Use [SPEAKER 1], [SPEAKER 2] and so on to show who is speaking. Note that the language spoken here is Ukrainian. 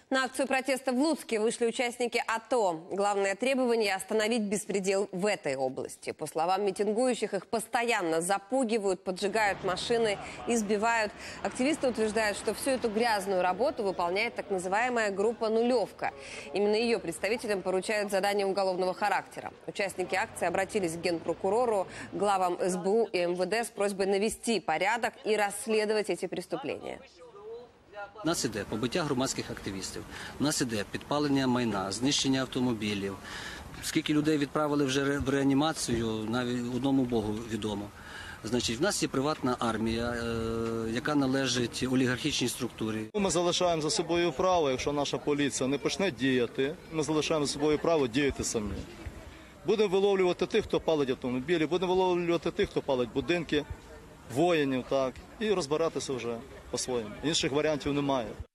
[SPEAKER 1] На акцию протеста в Луцке вышли участники АТО. Главное требование – остановить беспредел в этой области. По словам митингующих, их постоянно запугивают, поджигают машины, избивают. Активисты утверждают, что всю эту грязную работу выполняет так называемая группа «Нулевка». Именно ее представителям поручают задания уголовного характера. Участники акции обратились к генпрокурору, главам СБУ и МВД с просьбой навести порядок и расследовать эти преступления.
[SPEAKER 2] У нас іде побиття громадських активістів, у нас іде підпалення майна, знищення автомобілів. Скільки людей відправили вже в реанімацію, навіть одному Богу відомо. Значить, в нас є приватна армія, яка належить олігархічній структурі.
[SPEAKER 3] Ми залишаємо за собою право, якщо наша поліція не почне діяти, ми залишаємо за собою право діяти самі. Будемо виловлювати тих, хто палить автомобілі, будемо виловлювати тих, хто палить будинки, воїнів, так, і розбиратися вже по-своєму. Інших варіантів немає.